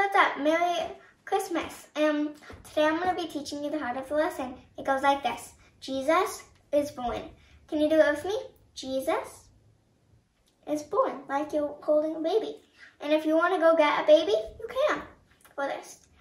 what's up? Merry Christmas. Today I'm going to be teaching you the heart of the lesson. It goes like this. Jesus is born. Can you do it with me? Jesus is born, like you're holding a baby. And if you want to go get a baby, you can for this.